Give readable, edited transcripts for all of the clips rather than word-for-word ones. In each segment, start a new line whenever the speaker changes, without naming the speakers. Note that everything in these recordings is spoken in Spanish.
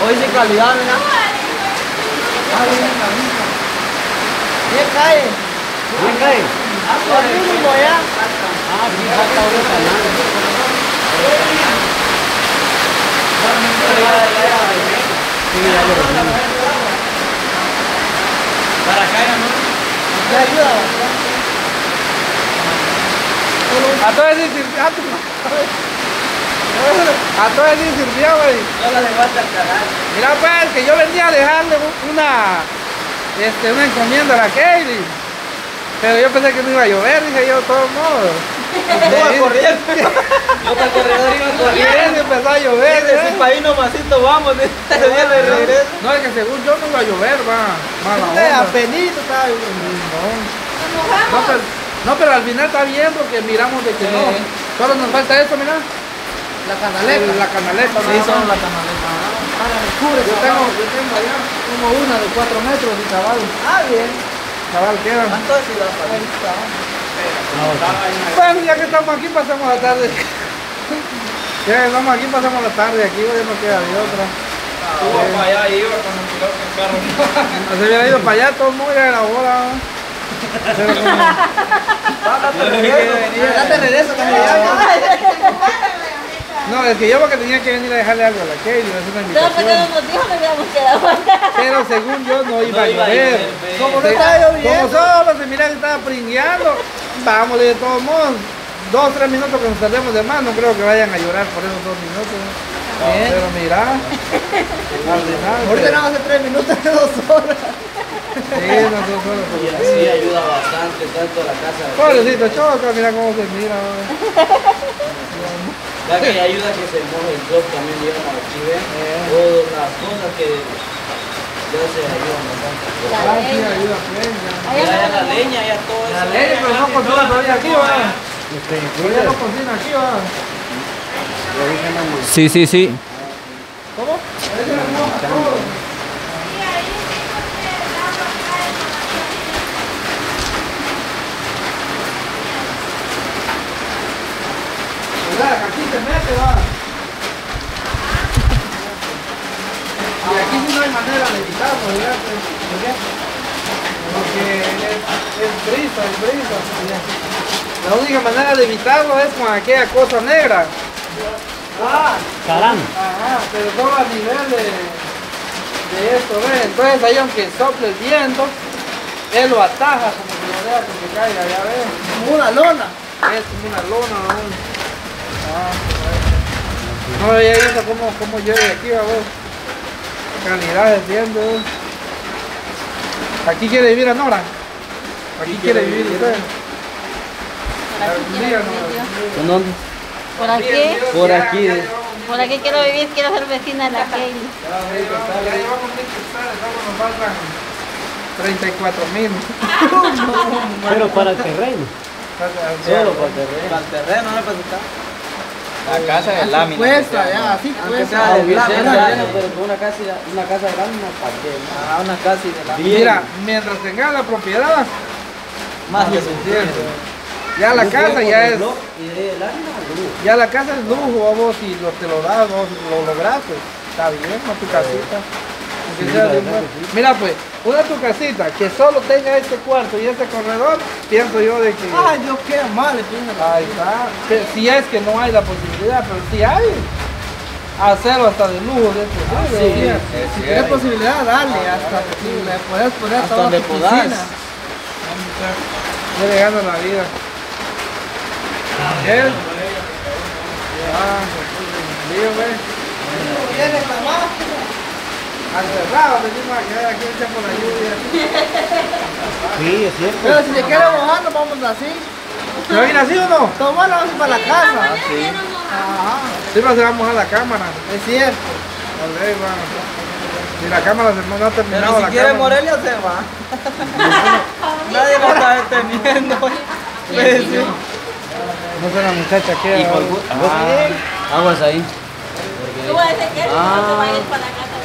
Hoy sin calidad, mira. Bien cae.
¿Bien cae?
Por el mismo ya.
Ah, sí, falta ahorita,
Para acá ya no. ¿Te ayuda?
A todos sí sirvió. A todos sí sirvió, güey.
No la levantas al canal.
Mira pues, que yo venía a dejarle una encomienda a la Kaylee. Pero yo pensé que no iba a llover, dije yo, de todos modos.
Iba corriendo. Yo para el corredor iba
Y
corriendo.
empezó a llover,
Ese país nomasito vamos, de regreso.
No, es que según yo no iba a llover, va. Mala onda.
Apenito estaba lloviendo.
No, pero al final está bien porque miramos de que no. Solo nos falta esto, mira.
La canaleta.
La canaleta.
Sí,
nada
son
más.
la canaleta. Para el cubre,
Yo tengo allá.
como una de 4 metros y cabal. Ah, bien.
Cabal queda.
¿Cuánto es la palita?
Bueno, ya que estamos aquí pasamos la tarde. Ya que estamos aquí pasamos la tarde, aquí ya no queda de otra.
Para allá iba cuando tiró el carro.
Se hubiera ido para allá, todo el mundo ya era hora. Pero como...
Ya te regreso,
No, es que yo porque tenía que venir a dejarle algo a la Kaylee, es una
No, porque
invitación.
no nos dijo que habíamos quedado acá.
Pero según yo no iba a
No iba a
llover.
llover,
Como no
ve.
estaba lloviendo. Como solo se mira que estaba pringueando. Vamos de todos modos. 2 o 3 minutos que nos tardemos de más, no creo que vayan a llorar por esos 2 minutos.
Bien.
Pero mira, al final.
Ahorita no hace 3 minutos de 2 horas.
Sí, no son solo.
Y así ayuda bastante, tanto a la casa.
Pobrecito Choca, mira cómo se mira.
Ya que ayuda que se moje el club también, digamos, aquí ven. Todas las cosas que ya se ayudan bastante.
Ah, sí, ayuda pues, ya.
Ya la leña, ya todo eso.
Pero no cocina todavía aquí, va. Todavía no cocina aquí, va.
Sí, sí, sí.
¿Cómo? Aquí se mete, va. Y aquí sí no hay manera de quitarlo, fíjate. ¿Por qué? Porque es brisa. La única manera de evitarlo es con aquella cosa negra.
Carán.
Ajá, pero todo a nivel de esto, ¿ves? Entonces ahí aunque sople el viento, él lo ataja como que lo deja que se caiga, ya ves.
Como una lona.
Es como una lona, ¿no? No, ya visto cómo llueve aquí, va, vos. Calidad de viento. Aquí quiere vivir Anora. Aquí quiere vivir usted.
¿En dónde?
¿Por aquí?
Por aquí.
Por aquí quiero vivir, quiero ser vecina de la Kaylee.
Ya llevamos 1000 quetzales, solo nos faltan 34.000.
Pero para el terreno.
Solo para el terreno.
Para el terreno, no para estar. La casa de lámina. Cuesta, ya, así
Aunque
cuesta.
sea de
De lámina.
terreno, pero con una casa de lámina, ¿para qué?
Ah, una casa y de lámina.
Mira, mientras tenga la propiedad,
Más que
suficiente.
suficiente.
Ya la casa ya es,
¿Y de lámina o de luz?
ya la casa es lujo, a vos si te lo das, vos lo lograste, está bien, no tu casita. Aunque sea de un buen- Mira pues, una tu casita que solo tenga este cuarto y este corredor, pienso yo de que
Ay, Dios, qué mal le tiene la.
ahí está. Si es que no hay la posibilidad, pero si hay, hacerlo hasta de lujo de este
Sí, si tienes posibilidad, dale, hasta si le puedes poner
Hasta
toda
donde
tu
podás.
piscina.
Ya le gana la vida. Él. Dígame.
Viene mamá.
Encerrado, venimos a quedar aquí hecha por la lluvia.
Sí, es cierto.
Pero si se quiere mojar, nos vamos así.
¿Se va a ir así o no?
Toma, vamos para la casa. Ajá,
Sí, pero se va a mojar la cámara.
es cierto.
Vale, va. Si la cámara se no ha terminado
Pero si
la
quiere
cámara.
Morelia, se va. Nadie lo está deteniendo. Pues, sí.
No sé la muchacha que.
Y por aguas ahí.
Tú vas a decir que no te vayas para la casa.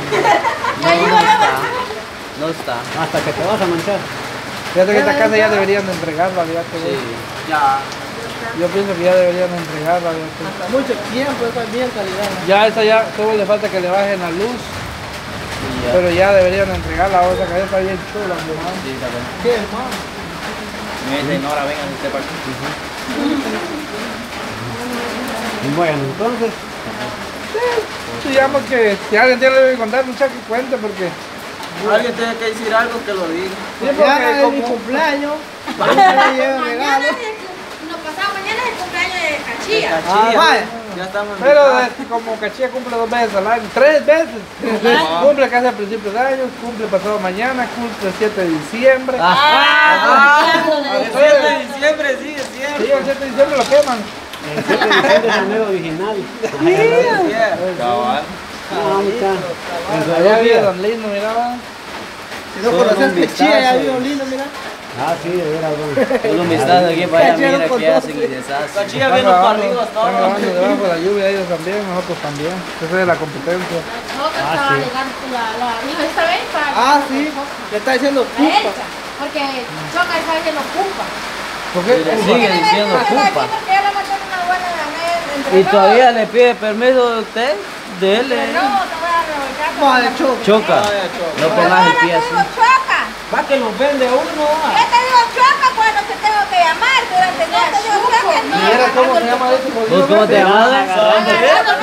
No está.
Hasta que te vas a manchar.
Fíjate que esta casa ya deberían de entregarla, fíjate.
Sí.
Ya.
Yo pienso que ya deberían entregarla.
Hasta mucho tiempo, esa es bien calidad.
Ya esa ya, solo le falta que le bajen la luz. Pero ya deberían entregarla, esa calle está bien chula, hermano.
Sí, está bien.
¿Qué, hermano?
Me dicen, Nora, vengan a este parque.
Bueno, entonces,
Digamos que si alguien tiene que contar, muchachos, que cuente porque...
Alguien tiene que decir algo que lo diga.
Sí, porque
Mañana es mi
como-
cumpleaños.
Mañana no pasado, mañana es el cumpleaños de Cachilla.
Cachilla,
vaya.
ya estamos
Pero
invitados.
como Cachilla cumple 2 veces al año, 3 veces. Cumple casi a principios de año, cumple pasado mañana, cumple el 7 de diciembre.
El 7 de diciembre, sí, es
Sí,
cierto.
el 7 de diciembre lo queman.
el 7 de diciembre es el nuevo original.
Cabal.
No, mucha.
Allá vive Don Lindo, miraba.
Si no conoces Cachilla, ya vivo lindo, mira.
Ah, sí, de veras, bueno.
Solo un vistazo aquí para allá,
Cacharon
mira
con
qué
todo.
hacen y deshacen.
Cachilla viene para arriba hasta
Están
ahora.
grabando debajo de la lluvia ellos también, nosotros también. Esa es la competencia.
Nosotros
Ah,
estaba
sí.
llegando la hijo esta vez para
Ah, sí. Le está diciendo
la
pupa.
Elsa, porque Choca está diciendo pupa.
¿Por qué?
Le sigue diciendo pupa.
Porque yo le mandé una buena entre
Y
todos.
todavía le pide permiso de usted, de él.
Pero no, te voy a revolcar.
Vale, choco.
Choca. No pongas el pie
Te
así.
digo Choca.
Va que los vende uno.
Yo te digo Choca cuando te tengo que llamar. Durante el día te digo Choca.
¿Y era cómo se llama ese
¿Vos
jodido?
cómo te llamas?
Agarrando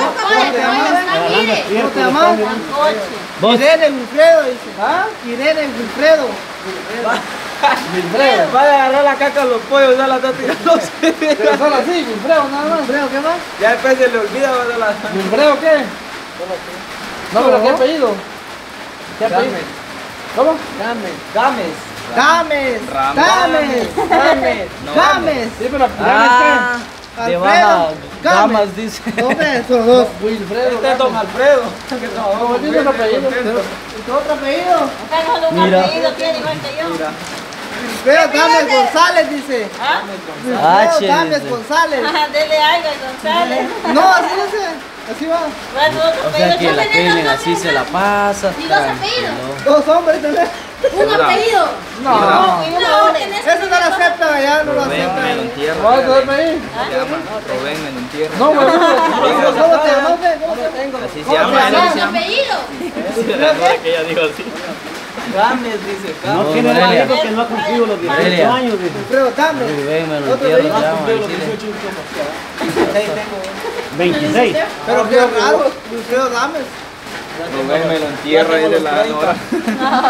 Mire.
tierra.
¿Cómo te llamas?
¿Vos?
Irene Wilfredo, dice.
¿Ah?
Irene Wilfredo.
Wilfredo.
Va a agarrar la caca a los pollos, ya la está tirando.
Pero solo así, Wilfredo nada más.
Wilfredo, ¿qué más?
Ya después se le olvida, va a la... ¿Wilfredo qué? No, pero ¿qué apellido? ¿Qué apellido? ¿Cómo?
Games. Games.
Ram-
Games. Games.
No,
Games.
Sí, pero
Ah, de
Alfredo
baja
Gámez.
gamas, dice.
¿Dónde esos dos?
Wilfredo.
Este es don Alfredo. Que trabajó
¿Cómo
con
tiene el apellido?
¿Y tu otro apellido?
Acá no lo
Mira.
apellido tiene igual que yo.
Wilfredo Gámez González, dice.
¿Ah?
Ah,
Wilfredo
che,
Gámez
dice.
González.
Ajá, dele algo a González.
No, así dice. Así va.
Bueno, otro
O sea
apellido.
que
Yo
la
tenía
Kaylin
dos
así se la
nombres.
pasa.
¿Y dos apellidos?
tranquilo.
Dos hombres también.
Un apellido.
No.
No, tenés
Eso no lo aceptan allá, no lo
Rubén me lo
aceptan.
entierra.
¿Vas a traerme ahí?
Rubén me lo entierra.
No, güey.
¿Cómo te llamas? ¿Cómo te tengo?
Así se
¿Cómo
llama,
te
¿no?
llamas?
Un apellido.
que ella dijo así.
Games, dice.
No tiene
Morelia.
marido que no ha cumplido los 18
Morelia.
años. Dice.
Wilfredo Gámez.
Rubén me lo
Otro
entierra.
día.
llama, decirle.
26.
Pero qué raro, Wilfredo Gámez.
Rubén me lo entierra, dice la Nora.
No.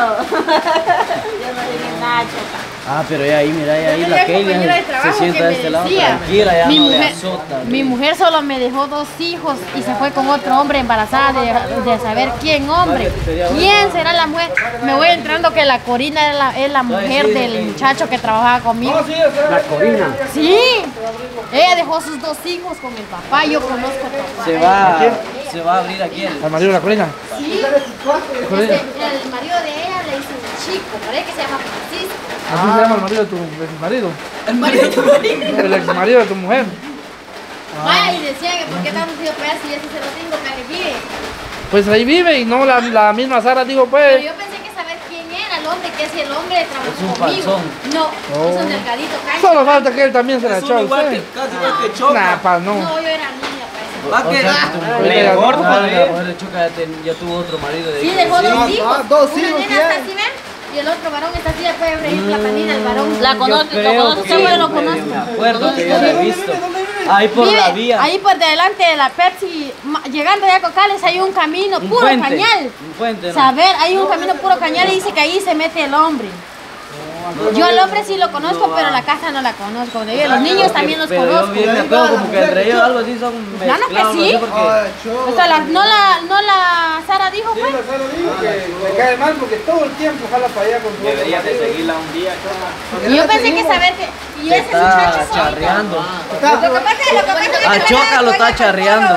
Yo no dije nada, Choca.
Ah, pero ya ahí, mira, ya ahí
Yo
la
tenía
Kaylin
compañera de
se
trabajo
sienta
que
de
me
este lado
decía,
tranquila, ya
mi
no le
mujer,
azota.
mi mujer solo me dejó 2 hijos y se fue con otro hombre embarazada de saber quién hombre. ¿Quién será la mujer? Me voy entrando que la Corina es la mujer del muchacho que trabajaba conmigo.
La Corina.
Sí, ella dejó sus 2 hijos con el papá, yo conozco al papá.
Se va a abrir aquí el...
Al marido de la colina.
Sí, el marido de ella le hizo un chico, parece que se llama Francisco.
Así se llama el marido de tu ex marido.
El marido de tu marido.
El ex marido de tu mujer.
Vaya, y decía que por qué tanto tío pues si ese se lo tengo que vive.
Pues ahí vive y no la misma Sara dijo
Pero
pues.
yo pensé que saber quién era el hombre, que si el hombre
Es
trabajó
un
conmigo.
panzón.
No, es un delgadito, cállate.
Solo falta que él también se la echó a
Igual
usted.
que, casi igual que Choca.
Nah, pa, no.
No, yo era niña para eso.
Va que...
Mejor
no,
todavía. La mujer de Choca ya tuvo otro marido de
Sí,
hijos.
dejó
Sí,
2 hijos.
dos
Una
hijos
nena
tiene.
está así, ¿ven? Y el otro varón está así, ya puede freír la panina, el varón.
La conozco,
Yo
lo
creo
conozco,
que
yo lo
medio
conozco.
me acuerdo que ya la he visto. Ahí por
Vive
la vía.
ahí por delante de la Pepsi, llegando ya a Cocales hay un camino
Un
puro
puente,
cañal.
Un puente, ¿no?
Saber, hay un camino puro cañal y dice que ahí se mete el hombre. Yo al hombre sí lo conozco, pero la casa no la conozco. Los niños también los
Pero yo
conozco.
bien me acuerdo como que entre ellos algo así son
Claro que
mezclados, no
sí.
sé por qué.
O sea, no la Sara dijo,
Sí,
pues.
la Sara dijo que le cae mal porque todo el tiempo jala para allá con su
Deberías de
marido.
seguirla un día.
Y yo pensé que saber que. Y ese
Está
muchacho solito.
charreando.
Lo que pasa es que
A Choca lo está charreando.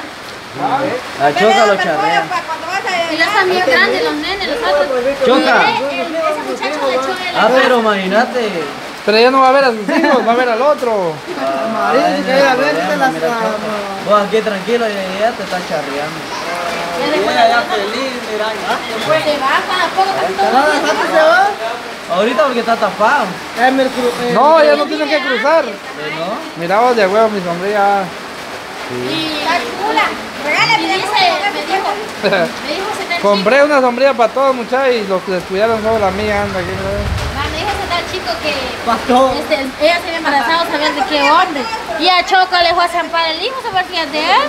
A Choca lo charrea.
Y ya están bien grandes los nenes, los otros.
Choca.
Ese muchacho le echó el.
Ah, pero imagínate.
Pero ella no va a ver a sus hijos, va a ver al otro.
Marido, dice que ir a ver, dice las...
Vos aquí tranquilo y ella te está charreando.
Ya después
Ella ya feliz, mira.
se va, para poco casi todos
¿Nada,
los días.
¿cuánto se va?
Ahorita porque está tapado.
No, ya no tienen que cruzar. Mira vos de huevo mi sombrilla.
Está chula. Regálame,
Y dice, me dijo, se está
Compré una sombrilla para todos muchachos y los que descuidaron solo la mía anda aquí.
Me dijo ese tal chico que ella se había embarazado, saber de qué hombre. Y a Choco le fue a zampar el hijo, ¿sabes qué es de él?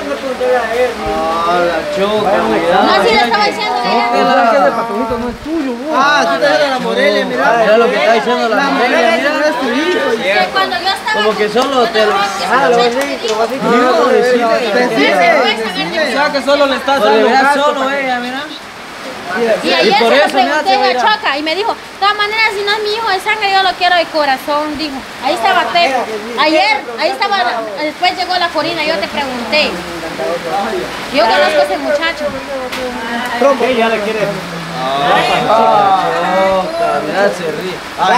Ah, la Choca,
No, así le estaba diciendo de ella.
Ese patojito no es tuyo, vos.
Ah, sí te de la Morelia, mira.
Mira lo que está diciendo la Morelia,
Morelia no
mira.
es tu hijo.
Que cuando yo estaba
Como que solo te lo...
O sea que solo le estás
Pues le
dando
verás
gasto
solo
para-
ella, mira.
Y ayer
por
se lo
eso, mira,
pregunté
te
a
verá.
Choca y me dijo, de todas maneras, si no es mi hijo de sangre, yo lo quiero de corazón, dijo. Ahí estaba Teco. Ayer, ahí estaba, después llegó la Corina, yo te pregunté. Yo conozco a ese muchacho.
¿Qué ya le quiere?
Choca, mira, se ríe.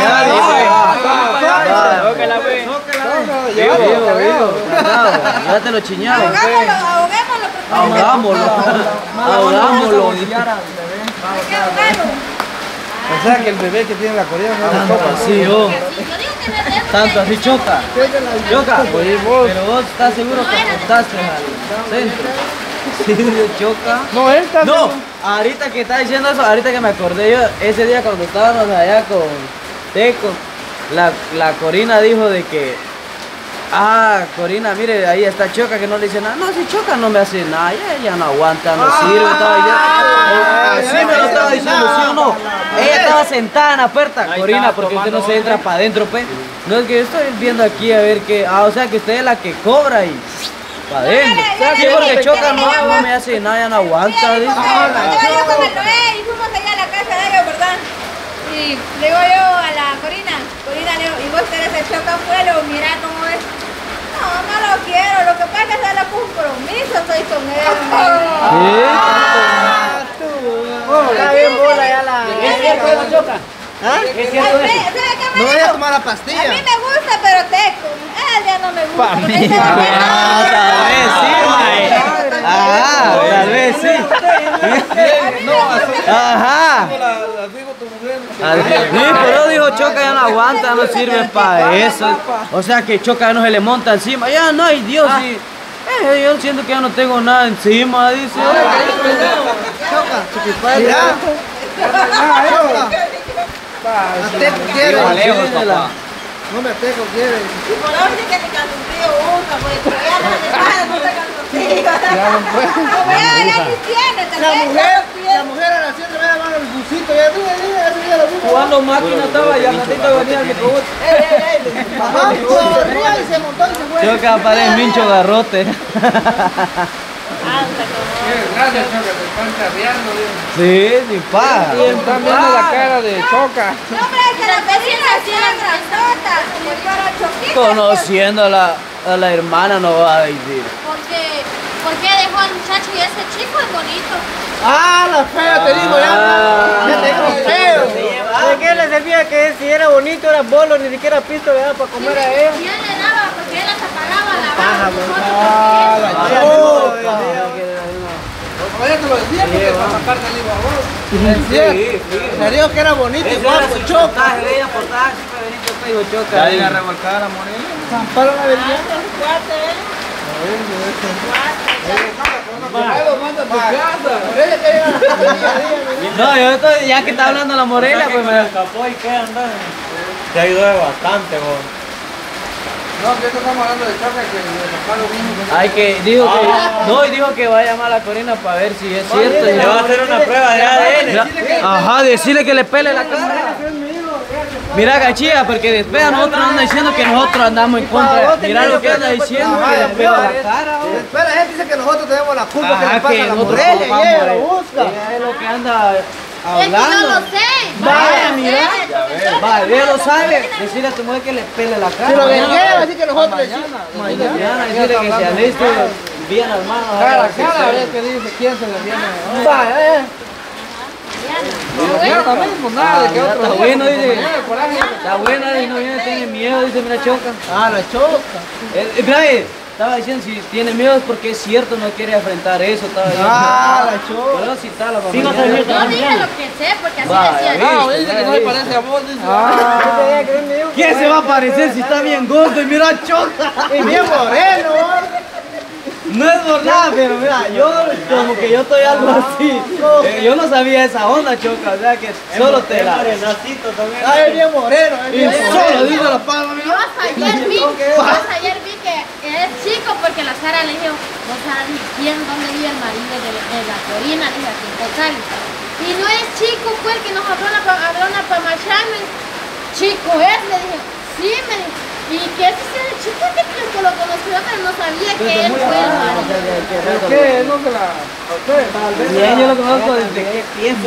Vivo, llévatelo chiñado.
ahoguémoslo,
Ahogámoslo. Ahogámoslo.
hay que ahogarlo.
O sea que el bebé que tiene la coreana no es la
Tanto
copa.
así,
Yo
vos.
digo que no es de eso.
Tanto así, Choca. Choca.
Oye, vos.
Pero vos estás seguro que apuntaste al centro. Sí, de Choca.
No, él está.
No, ahorita que está diciendo eso, ahorita que me acordé yo, ese día cuando estábamos allá con Teco, la Corina dijo de que, Corina, mire, ahí está Choca que no le dice nada. No, si Choca no me hace nada, ella no aguanta, no sirve, estaba diciendo. Así me lo estaba diciendo, ¿sí o no? Ella estaba sentada en la puerta, Corina, porque usted no se entra para adentro, pues. No, es que yo estoy viendo aquí a ver que, o sea que usted es la que cobra y para adentro. Sí, porque Choca no me hace nada, ya no aguanta, dice.
Cuando yo con el Noé y fuimos allá a la casa de ellos, ¿verdad? Y le digo yo a la Corina, le digo, ¿y vos tenés el Choca afuera? Le digo, mira cómo es. No, no lo quiero, lo que pasa es que hacerle compromiso, estoy con él.
Está bien bola ya la...
¿Es cierto eso, Choca?
¿Ah?
¿Es cierto eso?
¿Sabes qué me
No voy
dijo?
a tomar la
A
pastilla.
mí me gusta, pero Teco. Él ya no me gusta.
Pa'
porque
mí.
ese no me
Tal vez sí,
No, así.
Ajá.
La digo tu mujer.
Sí, pero dijo Choca ya no aguanta, no sirve para eso. O sea que Choca ya no se le monta encima. Ya no hay Dios. Sí. Yo siento que ya no tengo nada encima, dice.
Choca, chupipadre. Choca. Azteco quiere. No me Azteco quiere.
Y por ahora sí que ni calzoncillo usa, pues ya no le pagan, no te calzoncillo. Como ya ni tiene, tal
La
vez
mujer,
no tiene.
la mujer a las 7 me llama el busito. Ya, ese día lo busco.
Jugando máquina estaba y al ratito venía el microbús.
Bajó, corrió y se montó y se fue.
Choca parece Mincho Garrote.
Gracias, Choca, te están carreando.
Sí, sin paja.
Están viendo la cara de Choca.
No, hombre, que la vecina así la grandota. Y para Choquito.
Conociendo a la hermana no va a decir.
¿Por qué dejó al muchacho y ese chico es bonito?
Ah, la fea, te digo ya. Ya te digo feo.
¿De qué le servía que si era bonito, era bolo, ni siquiera pisto le daba para comer a él?
Y él le daba porque él hasta pagaba la
Paja,
Oye, te lo decía porque para sacarte el libro a vos. Me dijo que era bonito y guapo, Choca.
Choca.
a revolcar a la Morelia.
Zamparon la avenida.
No, yo estoy, ya que está hablando la Morelia, pues me
escapó y qué andar. Te ayudó bastante, vos.
No, que esto estamos hablando de Choca que le sacaron bien.
Ay, que dijo que no, y dijo que va a llamar a la Corina para ver si es cierto.
Le va a hacer una prueba de ADN.
Ajá, decirle que le pele la cara. Mira, Gachía, porque después a nosotros andan diciendo que nosotros andamos en contra. Mira lo que anda diciendo, que le pele la cara.
Después la gente dice que nosotros tenemos la culpa que le
Ajá,
pasa
que
a la
nosotros
Morelia y
culpamos
ella
a
lo
él.
busca.
Es lo que anda
Es que yo
hablando.
lo sé.
Vaya, mira. Vaya, ella lo sabe. Decirle a tu mujer que le pele la cara.
Si lo
Mañana.
venguea, así que nosotros decimos.
Mañana, decirle que se aliste bien las manos.
Cada vez que dice quién se le viene.
Vaya,
Ya también, pues nada, de que otro.
Está bueno, dice.
Por ahí.
Está buena y no viene, tiene miedo, dice, mira, Choca.
Ah, la Choca.
Mira, estaba diciendo si tiene miedo es porque es cierto, no quiere enfrentar eso. Estaba diciendo.
Ah, la choca.
Pero sí está la
Sí, no
familia.
sabía.
Yo dije lo que sé, porque así
Vaya,
decía.
Ah,
viste,
dice que no se parece a vos, dice.
¿Quién se va a parecer si está bien gordo y mira choca?
Y bien moreno.
No es por nada, pero mira, yo como que yo estoy algo así. Yo no sabía esa onda, choca, o sea que solo te la...
Ah, es bien moreno, es bien moreno.
Solo dice la palma,
Yo
mira.
hasta ayer vi que es chico porque la Sara le dijo, vos sabes dónde vive el marido de la Corina, le dije aquí en Cocali. Y no es chico, pues que nos habló una pamachana. Chico es, le dije, sí, me dijo. Y que ese es el chico que lo conoció, pero no sabía que él fue el marido.
¿Qué? No se la...
Bien, yo lo conozco desde qué tiempo.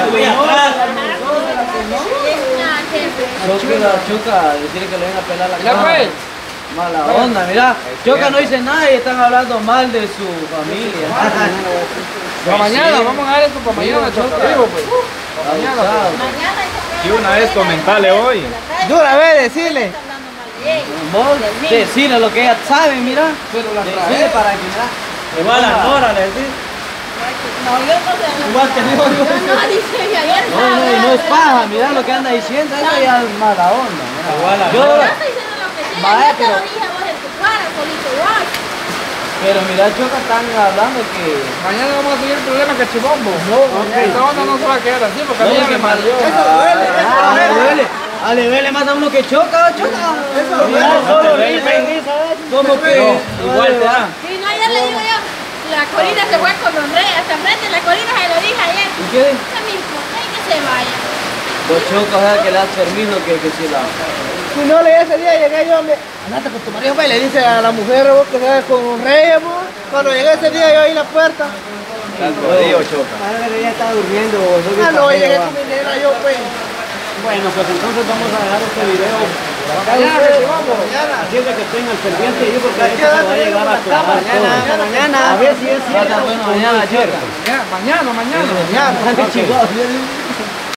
Choca, decirle que le venga a pelar la
Ya
cara.
pues.
Mala onda, mira. Choca no dice nada y están hablando mal de su familia.
Para mañana, vamos a ver esto para mañana, Choca. Digo, pues. Para mañana.
Mañana
Y una vez comentarle hoy.
De una vez decirle.
Vos decirle lo que ella sabe, mira. Decirle para que mira.
Igual a Nora le decís.
No, yo no sé.
Igual que digo yo.
No, dice que ayer
No, no, y no es paja, mira lo que anda diciendo, eso ya es mala onda.
Igual a
Yo,
Yo estoy diciendo lo que sea,
Vaya,
yo te lo
pero-
dije a vos en tu cara, solito igual.
pero mira, Choca, están hablando que...
Mañana vamos a seguir el problema que Chibombo. No, esta onda no se va a quedar así porque a mí ya me mareó.
Eso duele,
Ah, le duele. Ah, le duele más a uno que Choca, Choca. Mira, solo como que...
Igual te da.
Y no, ayer le digo yo, la Corina se fue con Don Rey, hasta frente la Corina se lo dije ayer.
¿Y qué?
No me importa y que se vaya.
Pues Choca, o sea, que le das permiso que si la...
Si no le ese día llegué yo, andate con tu marido, pues, le dice a la mujer vos que sabes con un rey, vos. Cuando llegué ese día yo ahí en la puerta.
Jodido, Choca.
Ya está durmiendo.
Ah, no, llegué con mi nena yo, pues.
Bueno, pues entonces vamos a dejar este video.
Mañana que Chibombo.
Así es de que estén al pendiente, yo porque esto se va a llegar a aclarar todo.
Mañana.
A ver si es cierto.
Bueno, mañana, Choca.
Mañana.
Mañana.
Mañana.